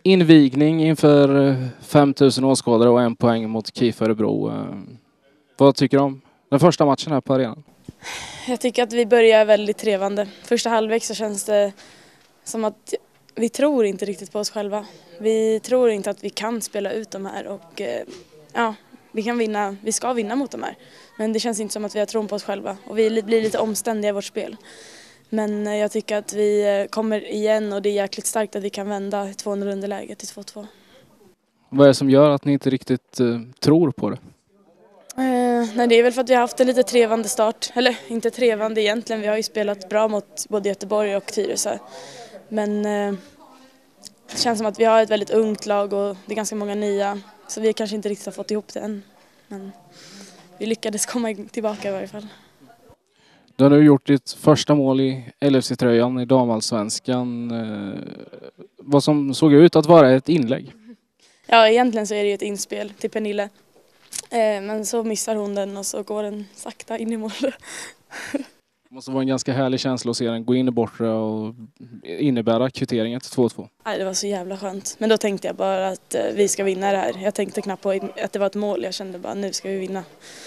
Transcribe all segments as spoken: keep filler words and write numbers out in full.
invigning inför fem tusen åskådare och en poäng mot KIF Örebro. Vad tycker du om den första matchen här på arenan? Jag tycker att vi börjar väldigt trevande. Första halvlek så känns det som att vi tror inte riktigt på oss själva. Vi tror inte att vi kan spela ut de här och ja, vi kan vinna, vi ska vinna mot de här. Men det känns inte som att vi har tron på oss själva och vi blir lite omständiga i vårt spel. Men jag tycker att vi kommer igen och det är jäkligt starkt att vi kan vända två noll underläget till två två. Vad är det som gör att ni inte riktigt uh, tror på det? Eh, nej, det är väl för att vi har haft en lite trevande start. Eller inte trevande egentligen, vi har ju spelat bra mot både Göteborg och Tyresö. Men eh, det känns som att vi har ett väldigt ungt lag och det är ganska många nya. Så vi kanske inte riktigt har fått ihop det än. Men vi lyckades komma tillbaka i varje fall. Du har nu gjort ditt första mål i L F C-tröjan i damallsvenskan. Vad som såg ut att vara ett inlägg. Ja, egentligen så är det ju ett inspel till Pernille. Men så missar hon den och så går den sakta in i mål. Det måste vara en ganska härlig känsla att se den gå in i bortre och innebära kvitteringen till två två. Nej, det var så jävla skönt. Men då tänkte jag bara att vi ska vinna det här. Jag tänkte knappt på att det var ett mål. Jag kände bara nu ska vi vinna.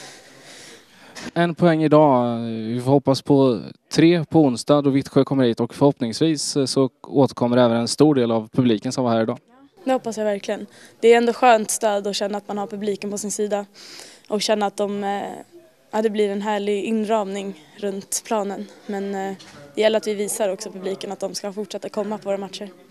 En poäng idag. Vi får hoppas på tre på onsdag då Vittsjö kommer hit och förhoppningsvis så återkommer även en stor del av publiken som var här idag. Det hoppas jag verkligen. Det är ändå skönt stöd att känna att man har publiken på sin sida och känna att de, ja, det blir en härlig inramning runt planen. Men det gäller att vi visar också publiken att de ska fortsätta komma på våra matcher.